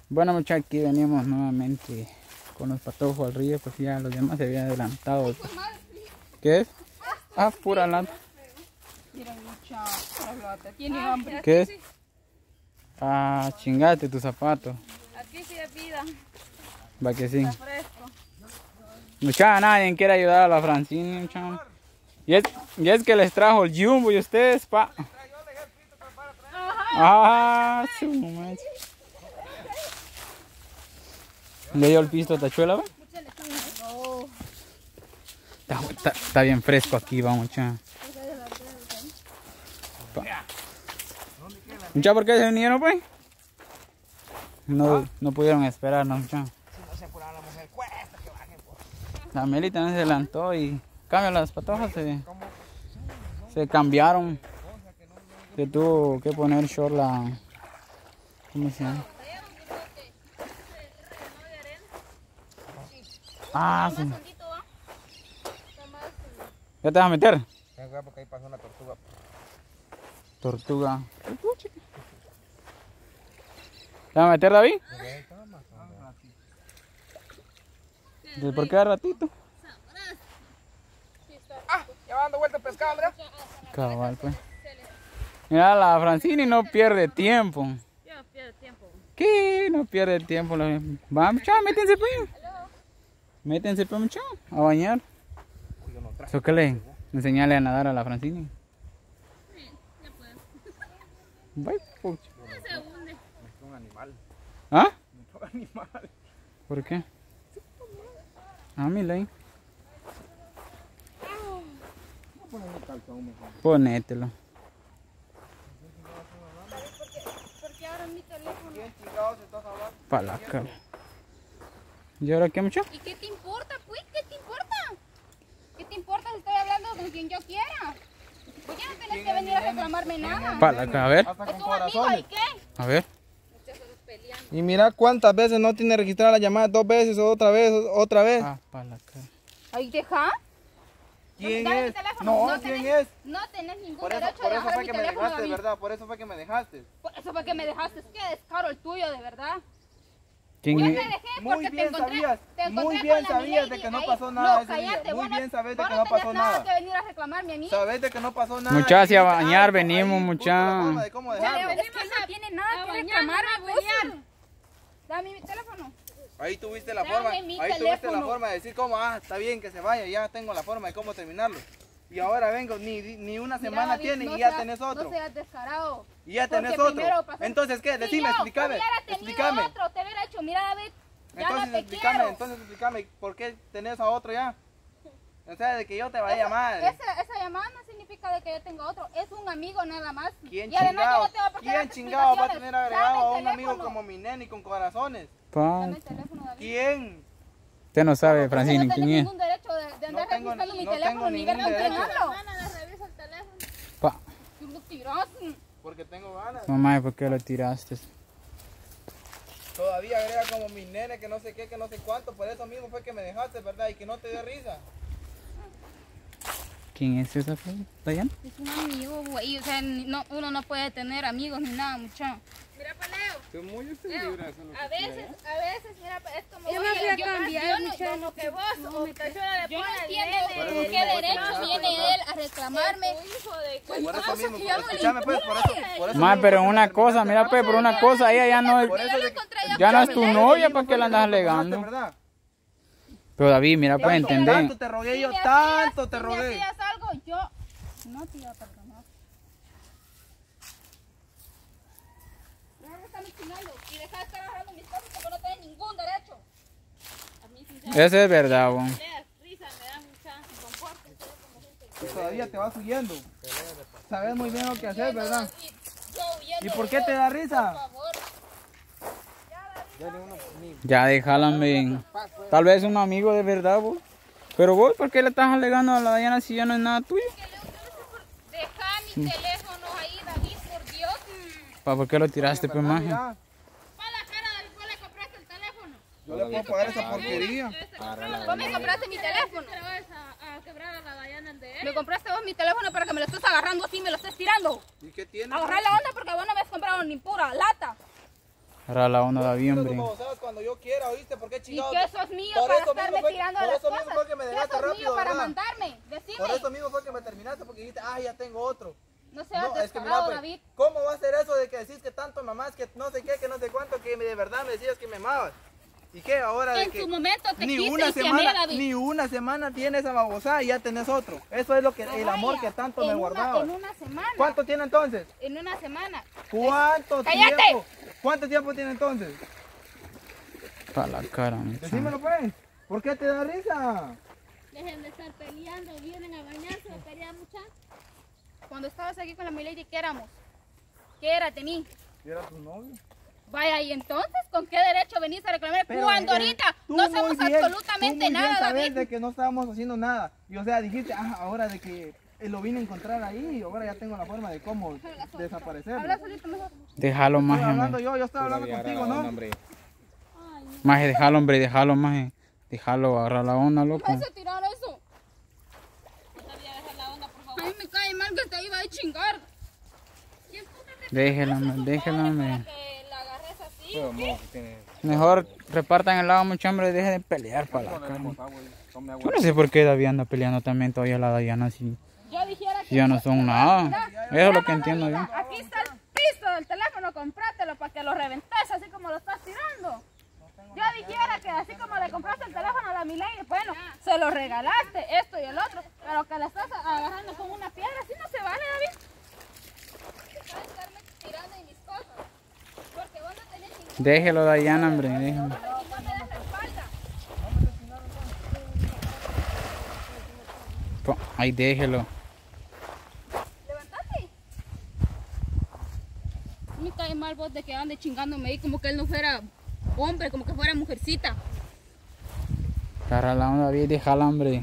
Bueno muchachos, aquí venimos nuevamente con los patojos al río, pues ya los demás se habían adelantado. ¿Qué es? Ah, pura lata. Mira mucha lata, tiene hambre. ¿Qué es? Ah, chingate tu zapato. Aquí sí es vida, Va que sí. está fresco. Muchacha, nadie quiere ayudar a la Francini, muchacha. Y es que les trajo el jumbo y ustedes, pa. Ah, su madre. ¿Le dio el pisto a Tachuela, va? Está bien fresco aquí, va, muchacha. Muchacha, ¿por qué se vinieron, pues? No pudieron esperarnos, muchacha. Si no se apuraron la mujer, cuesta que bajen. La Meli también se adelantó y cambia las patojas se cambiaron. Se tuvo que poner short la... ¿Cómo se llama? Ah, sí. ¿Ya te vas a meter? Porque ahí pasó una tortuga. Tortuga. ¿Te vas a meter, David? ¿De por qué a ratito? Ah, ya va dando vuelta el pescado, mira. Cabal, pues. Mira, la Francini no pierde tiempo. Yo no pierdo tiempo. ¿Qué? No pierde tiempo. Vamos, muchachos, métense, pues. Métense, pues, muchachos, a bañar. ¿Eso qué le? Enseñarle a nadar a la Francini. Sí, ya puedo. Bye, pucha. No se hunde. Es un animal. ¿Ah? Un animal. ¿Por qué? Ah, mira ahí. Voy a poner mi calzón mejor. Ponételo. Porque ahora mi teléfono. ¿Quién chingados estás hablando? Pa' la cara. ¿Y ahora qué, muchacho? ¿Y qué te importa, pues? ¿Qué te importa? ¿Qué te importa si estoy hablando con quien yo quiera? Pues ya no tenés que venir a reclamarme nada. Pa' la cara, a ver. Hasta Es con un amigo, corazones. ¿y qué? A ver. Y mira cuántas veces no tiene registrada la llamada, 2 veces, otra vez. Ah, pa' la cara. Ahí deja. ¿Quién Dame mi es? teléfono. No, ¿quién es? No tenés ningún Por eso derecho de agarrar fue mi que me teléfono, dejaste, David. ¿verdad? Por eso fue que me dejaste. Por eso fue que me dejaste. Qué descaro el tuyo, de verdad. ¿Quién Yo te es? dejé Muy porque bien te encontré, sabías, te encontré muy con bien la sabías milady de que no ahí. pasó nada No, ese día. cállate, Muy vos bien sabes de vos que no no pasó tenías nada nada. que venir a reclamarme a mí. Sabes de que no pasó nada. Muchachos, y a Dijiste bañar algo, venimos, ahí, mucha. busca la forma de cómo Ya, dejarlo. es que no tiene nada que reclamarme, vos. Dame mi teléfono. Ahí tuviste la Dame forma, mi ahí tuviste la teléfono. forma de decir cómo, está bien que se vaya, ya tengo la forma de cómo terminarlo. Y ahora vengo, ni una Mira, semana David, tiene no y ya seas- tenés otro. No seas descarado. Y ya tenés Porque otro. primero pasó- Entonces, ¿qué? Si Decime, yo explícame. hubiera tenido Explícame. otro, te hubiera hecho, mira, David, ya no te Explícame, quiero. explícame, ¿por qué tenés a otro ya? O sea, de que yo te vaya a llamar. Esa llamada no significa de que yo tenga otro, es un amigo nada más. ¿Quién Y además yo chingado? no tengo por qué ¿Quién darte chingado va a explicaciones. tener agregado Dame a el un amigo teléfono. como mi nene con corazones? Pa. Dame el teléfono, David. ¿Quién? Usted no sabe, No Francini, tenés quién es. ningún derecho de andar No tengo- registrando mi no teléfono tengo ni ver ningún con quién derecho. hablo. Pa. Tú lo tiras. Porque tengo ganas. Mamá, ¿por qué lo tiraste? Todavía agrega como mi nene, que no sé qué, que no sé cuánto. Por eso mismo fue que me dejaste, ¿verdad? Y que no te dio risa. ¿Quién es esa, Dayan? Es un amigo, güey. O sea, uno no puede tener amigos ni nada, muchacho. Mira, Paleo. Tú muy usted libre, eso A veces, mira, es como Yo me fui a cambiar, yo no que vos, no me yo no entiendo por qué derecho viene él a reclamarme. Por eso mismo, escúchame pues, por eso Ma, mismo pero fue que una me cosa, terminaste. mira pues, por una cosa, ella ya no es, Por eso de que- ya no es tu Por eso novia, mismo ¿para fue qué la que andas me dejaste, alegando? ¿verdad? Pero David, mira, pues entender. Tanto te rogué yo, tanto te Si me rogué. hacías algo, yo no te iba a perdonar. Deja de estarme chingando y deja de estar agarrando mis cosas porque no tienes ningún derecho. A mí sinceramente Eso es verdad, bon. me da risa, me da mucha confort. Y todavía te vas huyendo. Sabes muy bien lo que hacer, ¿verdad? Yo huyendo ¿Y por de qué te vos, da risa? por favor. Ya déjala, men. Tal vez un amigo de verdad, vos. Pero vos, ¿por qué le estás alegando a la Dayana si ya no es nada tuyo? Deja mi teléfono ahí, David, por Dios. Pa, ¿por qué lo tiraste, pues, maje? Mira, Para la cara, David, vos le compraste el teléfono. yo le puedo pagar esa porquería. Vos me compraste mi teléfono. a quebrar a la Dayana el de él. Me compraste vos mi teléfono para que me lo estés agarrando así, me lo estés tirando. ¿Y qué tiene? Agarrar la onda porque vos no me has comprado ni pura lata. Agarrar la onda, David, Tiro tus hombre. babosadas cuando yo quiera, ¿oíste? ¿Por qué ¿Y chingados? qué sos mío Por para eso estarme mismo fue- tirando por las eso mismo cosas? fue que me ¿Qué dejaste sos mío rápido, para ¿verdad? mandarme? Decime. Por eso mismo fue que me terminaste, porque dijiste, ah, ya tengo otro. No seas No, es que mira, descarado, pues, David. ¿cómo va a ser eso de que decís que tanto mamás, que no sé qué, que no sé cuánto, que de verdad me decías que me amabas? ¿Y qué ahora de En que su momento te ni quise una y te amé, semana, David. ni una semana tiene esa babosada y ya tenés otro? Eso es lo que el amor Vaya, que tanto me en guardaba. En una semana. ¿Cuánto tiene entonces? En una semana. ¿Cuánto ¡Cállate! tiempo? ¿Cuánto tiempo tiene entonces? Para la cara, muchacho. Decímelo pues. ¿Por qué te da risa? Dejen de estar peleando, vienen a bañarse, a pelear muchachos. Cuando estabas aquí con la milady, ¿qué éramos? ¿Qué era de mí? Yo era tu novio. Vaya, y entonces, ¿con qué derecho venís a reclamar? Pero, Cuando ahorita tú no muy hacemos bien, absolutamente tú muy bien nada, sabes David. de que no estábamos haciendo nada. Y o sea, dijiste, ah, ahora de que lo vine a encontrar ahí, y ahora ya tengo la forma de cómo desaparecerlo. Habla solito mejor. Déjalo, Estoy maje, hablando hombre. yo estoy hablando contigo, ¿no? Maje, déjalo, hombre, déjalo, maje. Déjalo, agarrar la onda, loco. ¿Vas a tirar eso? A mí me cae mal que te iba a chingar. Déjela, hombre, déjela, hombre. Que la agarres así. Mejor repartan el agua, mucho hombre, y dejen de pelear para la cara. Yo no sé por qué David anda peleando también todavía la Dayana así. Yo dijera que Si ya no son nada. Eso es lo que entiendo yo. aquí está el piso del teléfono, comprátelo para que lo reventes así como lo estás tirando. Yo dijera que así como le compraste el teléfono a la Milady, bueno, se lo regalaste, esto y el otro, pero que la estás agarrando con una piedra, así no se vale, David. Deja de estarme tirando en mis cosas, porque vos no tenés ningún Déjelo, Dayana, hombre, déjelo. no me das la espalda. Ahí déjelo. Levantate. Me cae mal vos de que ande chingándome ahí como que él no fuera hombre, como que fuera mujercita. Agarra la onda, David, déjala, hombre.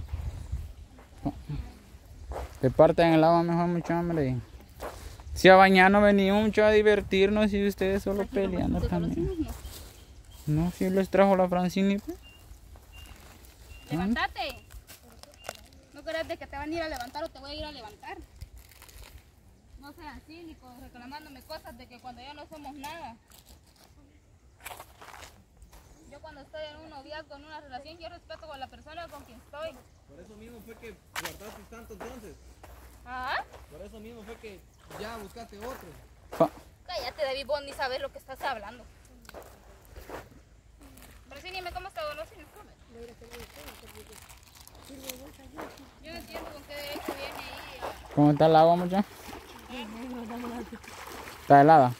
Repartan el agua mejor, mucho hombre. Si a bañar no venimos mucho a divertirnos y ustedes solo peleando también. No, si les trajo la Francini, pues. Levántate. No creas de que te van a ir a levantar o te voy a ir a levantar. No sean cínicos reclamándome cosas de que cuando ya no somos nada. Yo cuando estoy en un noviazgo, en una relación, yo respeto a la persona con quien estoy. Por eso mismo fue que guardaste tanto entonces. Ajá. Por eso mismo fue que ya buscaste otro. Cállate, David, vos ni sabes lo que estás hablando. Pero sí, dime cómo está Golosina. Yo no entiendo con qué derecho viene ahí a... ¿Cómo está el agua, mucho? Está helada.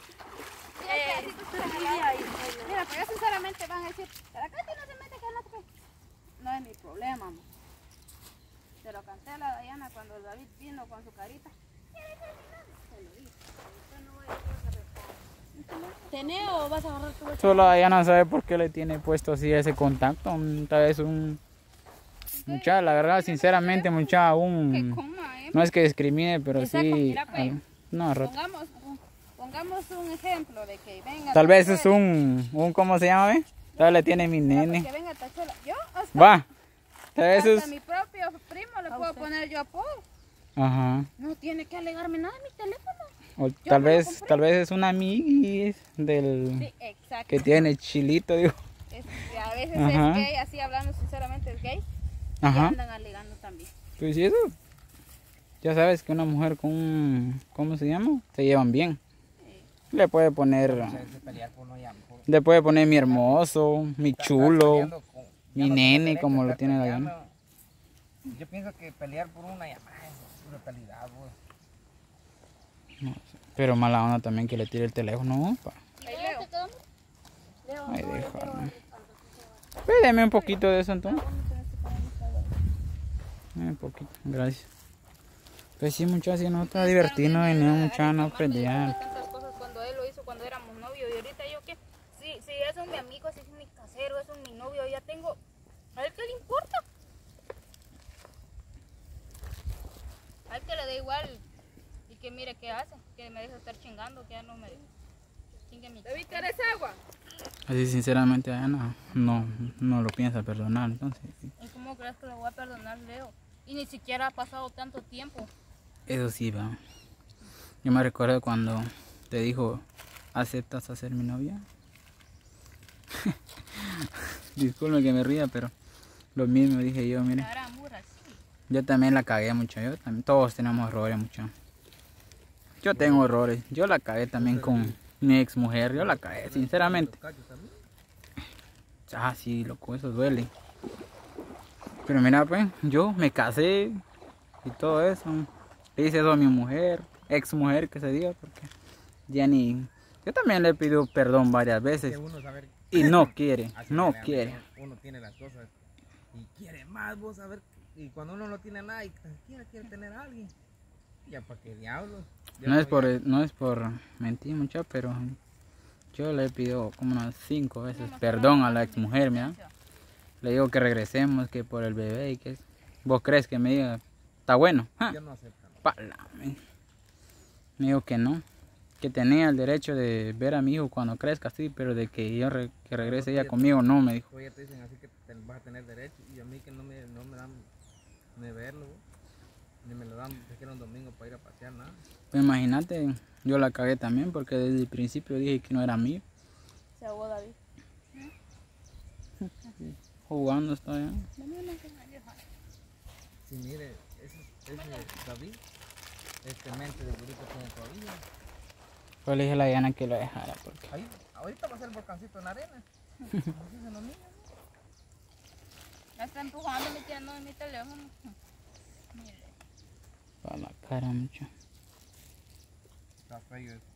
Mira, pero sinceramente van a decir, pero acá no se mete que no te... No es mi problema, amor. Se lo canté a la Dayana cuando David vino con su carita. Se lo dije. ¿Tenés o vas a agarrar tu bolsa? Solo Dayana sabe por qué le tiene puesto así ese contacto. Tal vez mucha, la verdad, sinceramente, mucha, Que coma, no es que discrimine, pero Esa sí. comida, pues. No, roto. Pongamos un ejemplo de que venga... Tal vez es un ¿cómo se llama, ve? Tal vez le tiene mi nene. Que venga Tachola. Yo hasta, Va. Tal vez hasta es. mi propio primo le puedo poner yo apodo. Ajá. No tiene que alegarme nada en mi teléfono. O me tal lo vez, compré. tal vez es una amiga del Sí, exacto. que tiene chilito, digo. A veces Ajá. es gay, así hablando sinceramente es gay. Y Ajá. andan alegando también. Pues sí, eso. Ya sabes que una mujer con un, ¿cómo se llama? Se llevan bien. Le puede poner, le puede poner mi hermoso, mi chulo, mi nene, como lo tiene Dayana. Yo pienso que pelear por una llamada es brutalidad, güey. Pero mala onda también que le tire el teléfono. Pa. Ahí Leo. Ahí déjalo. Pídeme un poquito de eso entonces. Un poquito, gracias. Pues sí, muchachos, no está divertido, venía mucha no pelear. Tantas cosas cuando él lo hizo cuando éramos novios y ahorita yo que si es un mi amigo, si es mi casero, es un mi novio, ya tengo, a él qué le importa. A él que le da igual y que mire qué hace, que me deja estar chingando, que ya no me chingue mi. ¿David, quieres agua? Así sinceramente Ana no lo piensa perdonar, entonces. ¿Y cómo crees que lo voy a perdonar, Leo? Y ni siquiera ha pasado tanto tiempo. Eso sí, va. Yo me recuerdo cuando te dijo, ¿aceptas a ser mi novia? Disculpe que me ría, pero lo mismo dije yo, mire. Ahora amor así. Yo también la cagué mucho, yo también, todos tenemos errores mucho. Yo tengo errores, yo la cagué también con mi ex mujer, yo la cagué, sinceramente. Ah, sí, loco, eso duele. Pero mira, pues, yo me casé y todo eso. Le hice eso a mi mujer, ex mujer que se diga, porque ya ni... Yo también le pido perdón varias veces y no quiere, no quiere. Uno tiene las cosas y quiere más, vos a ver. Y cuando uno no tiene nada y quiere tener a alguien, ya para qué diablos. No es por mentir mucho, pero yo le pido como unas 5 veces perdón a la ex mujer, mira. Le digo que regresemos, que por el bebé y que vos crees que me diga, está bueno. Yo no acepto. Me dijo que no, que tenía el derecho de ver a mi hijo cuando crezca, sí, pero de que yo que regrese ella conmigo, no, me dijo. Ya te dicen así que vas a tener derecho y a mí que no me dan de verlo, ni me lo dan, se quiere un domingo para ir a pasear, nada. Pues imagínate, yo la cagué también porque desde el principio dije que no era mío. Se ahogó David. Jugando está allá. Sí, mire, ese David, mente de burrito como todavía. Pues le dije a la Diana que lo dejara porque... Ahí, ahorita va a ser el volcancito en la arena. Ya está empujando, metiendo en mi teléfono. Mire. Para la cara mucho. Está feo eso.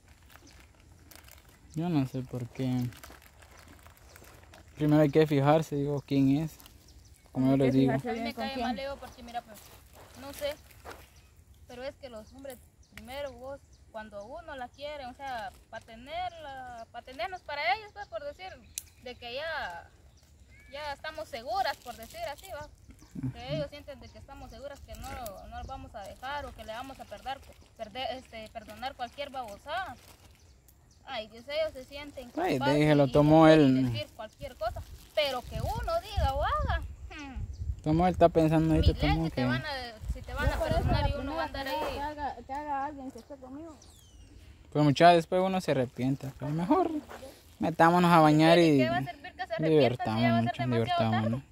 Yo no sé por qué. Primero hay que fijarse, digo, quién es. Como yo les digo. A mí me cae mal, Leo, porque mira, pues, no sé, pero es que los hombres, primero vos, cuando uno la quiere, o sea, para tenernos para ellos, pues, por decir, de que ya estamos seguras, por decir así, va. Que ellos sienten de que estamos seguras que no los vamos a dejar o que le vamos a perdonar cualquier babosada. Ay, Dios, ellos se sienten Ay, capaces déjelo, y tomó de él. decir cualquier cosa, pero que uno diga o haga. Como él está pensando ahorita, Miguel, como si te van a perdonar y uno va a andar ahí. Que haga alguien que esté conmigo. pues muchas después uno se arrepiente. Pero mejor metámonos a bañar y ¿Qué va a servir que se arrepienta si ya va a ser divertámonos mucho, demasiado tarde? divertámonos.